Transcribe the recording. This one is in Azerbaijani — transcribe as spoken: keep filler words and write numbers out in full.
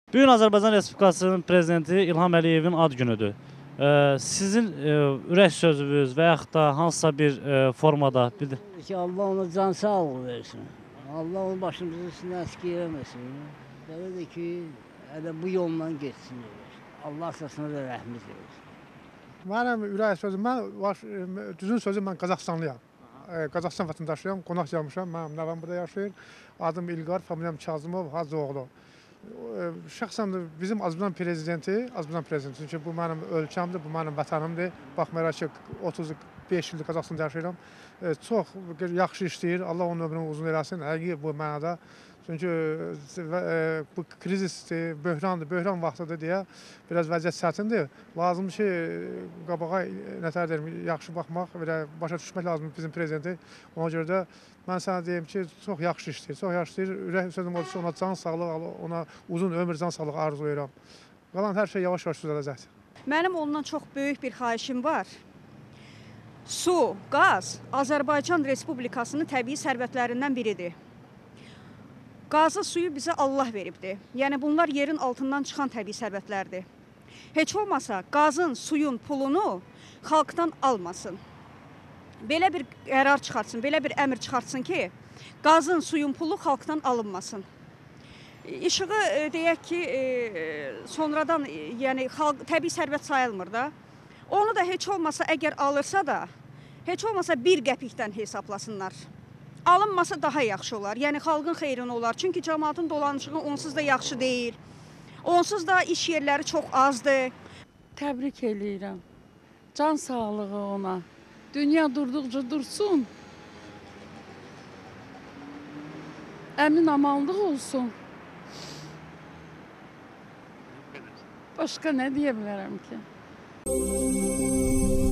Bu gün Azərbaycan Respublikasının prezidenti İlham Əliyevin ad günüdür. Ee, sizin e, ürək sözünüz və yaxud da hansısa bir e, formada bildir. Ki Allah ona can sağlığı versin. Allah onun başımızın üstüne eski eləməsin. Belədir ki, hələ bu yolla geçsin. Allah səsine də rəhmət eylesin. Mənim ürək sözüm, mən baş, düzün sözüm, mən Qazaxstanlıyam. Qazaxstan vətəndaşıyam, qonaq gəlmişəm. Mənim nəvəm burada yaşayır. Adım İlqar, familiyam Kazımov, Hacıoğlu. Şəxsən bizim Azərbaycan prezidenti, Azərbaycan prezidenti, çünki bu mənim ölkəmdir, bu mənim vətənimdir. Baxmayaraq ki, otuz beş ildir Qazaxstanda yaşayıram. Çox yaxşı işləyir, Allah onun ömrünü uzun eləsin, həqiqi bu mənada. Çünki bu krizisdir, böhrandır, böhran vaxtıdır deyə biraz vəziyyət çətindir. Lazımdır ki, qabağa nətər deyim, yaxşı baxmaq, başa düşmək lazımdır bizim prezidenti. Ona görə də mən sənə deyim ki, çox yaxşı işləyir, çox yaxşı işləyir. Ürək sözüm olsa ona can sağlığı, ona uzun ömür, can sağlığı arzulayıram. Qalan hər şey yavaş-yavaş düzələcək. Mənim ondan çox böyük bir xahişim var. Su, qaz Azərbaycan Respublikasının təbii sərvətlərindən biridir. Qazı, suyu bizə Allah veribdir. Yəni bunlar yerin altından çıxan təbii sərvətlərdir. Heç olmasa qazın, suyun pulunu xalqdan almasın. Belə bir qərar çıxartsın, belə bir əmr çıxartsın ki, qazın, suyun pulu xalqdan alınmasın. İşığı deyək ki, sonradan yəni xalq təbii sərvət sayılmır da. Onu da heç olmasa əgər alırsa da, heç olmasa bir qəpikdən hesablasınlar. Alınmasa daha yaxşı olar. Yəni xalqın xeyrinə olar. Çünki cəmaatın dolanışığı onsuz da yaxşı deyil. Onsuz da iş yerləri çox azdır. Təbrik eləyirəm. Can sağlığı ona. Dünya durduqca dursun. Əmin amanlıq olsun. Başqa nə deyə bilərəm ki?